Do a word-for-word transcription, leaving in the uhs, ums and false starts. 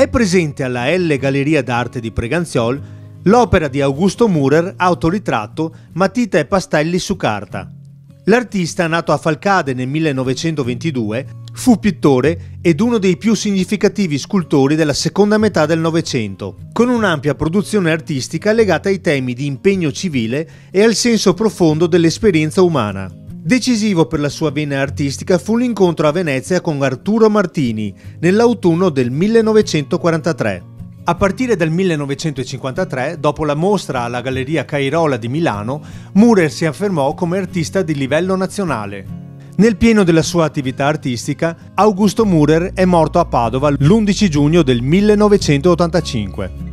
È presente alla Elle Galleria d'Arte di Preganziol l'opera di Augusto Mürer autoritratto Matita e pastelli su carta. L'artista, nato a Falcade nel millenovecentoventidue, fu pittore ed uno dei più significativi scultori della seconda metà del Novecento, con un'ampia produzione artistica legata ai temi di impegno civile e al senso profondo dell'esperienza umana. Decisivo per la sua vena artistica fu l'incontro a Venezia con Arturo Martini nell'autunno del millenovecentoquarantatré. A partire dal millenovecentocinquantatré, dopo la mostra alla Galleria Cairola di Milano, Mürer si affermò come artista di livello nazionale. Nel pieno della sua attività artistica, Augusto Mürer è morto a Padova l'undici giugno del millenovecentottantacinque.